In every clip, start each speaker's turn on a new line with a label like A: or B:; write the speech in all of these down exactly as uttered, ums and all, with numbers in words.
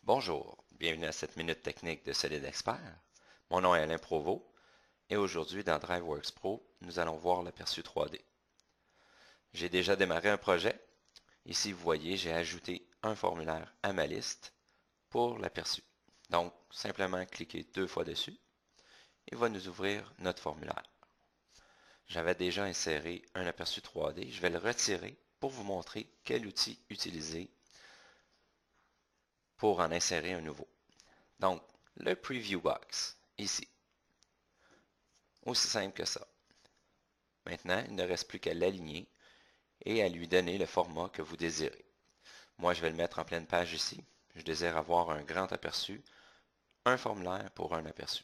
A: Bonjour, bienvenue à cette minute technique de Solid Expert. Mon nom est Alain Provost et aujourd'hui dans DriveWorks Pro, nous allons voir l'aperçu trois D. J'ai déjà démarré un projet. Ici, vous voyez, j'ai ajouté un formulaire à ma liste pour l'aperçu. Donc, simplement cliquer deux fois dessus et il va nous ouvrir notre formulaire. J'avais déjà inséré un aperçu trois D. Je vais le retirer pour vous montrer quel outil utiliser pour en insérer un nouveau. Donc, le Preview Box, ici. Aussi simple que ça. Maintenant, il ne reste plus qu'à l'aligner et à lui donner le format que vous désirez. Moi, je vais le mettre en pleine page ici. Je désire avoir un grand aperçu, un formulaire pour un aperçu.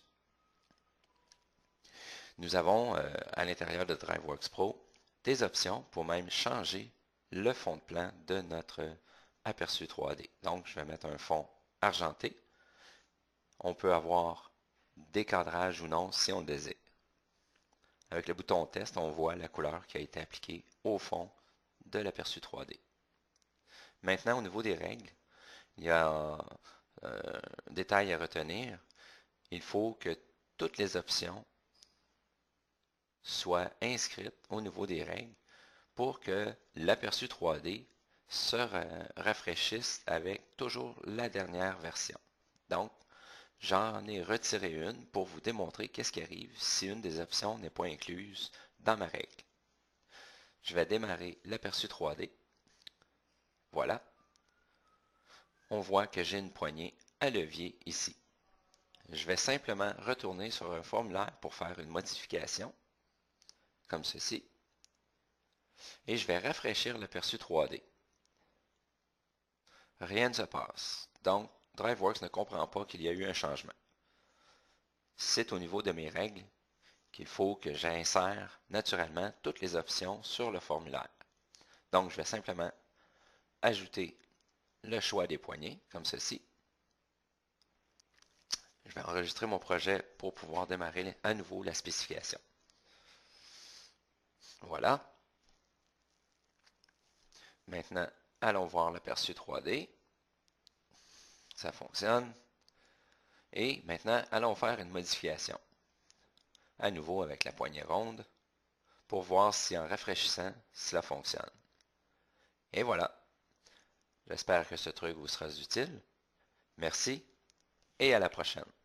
A: Nous avons euh, à l'intérieur de DriveWorks Pro des options pour même changer le fond de plan de notre aperçu trois D. Donc, je vais mettre un fond argenté. On peut avoir des cadrages ou non si on le désire. Avec le bouton test, on voit la couleur qui a été appliquée au fond de l'aperçu trois D. Maintenant, au niveau des règles, il y a euh, un détail à retenir. Il faut que toutes les options soient inscrites au niveau des règles pour que l'aperçu trois D se rafraîchisse avec toujours la dernière version. Donc, j'en ai retiré une pour vous démontrer qu'est-ce qui arrive si une des options n'est pas incluse dans ma règle. Je vais démarrer l'aperçu trois D. Voilà. On voit que j'ai une poignée à levier ici. Je vais simplement retourner sur un formulaire pour faire une modification, comme ceci, et je vais rafraîchir l'aperçu trois D. Rien ne se passe. Donc, DriveWorks ne comprend pas qu'il y a eu un changement. C'est au niveau de mes règles qu'il faut que j'insère naturellement toutes les options sur le formulaire. Donc, je vais simplement ajouter le choix des poignées, comme ceci. Je vais enregistrer mon projet pour pouvoir démarrer à nouveau la spécification. Voilà. Maintenant, allons voir l'aperçu trois D. Ça fonctionne. Et maintenant, allons faire une modification. À nouveau avec la poignée ronde pour voir si en rafraîchissant, cela fonctionne. Et voilà. J'espère que ce truc vous sera utile. Merci et à la prochaine.